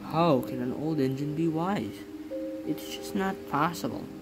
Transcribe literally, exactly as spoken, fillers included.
How can an old engine be wise? It's just not possible.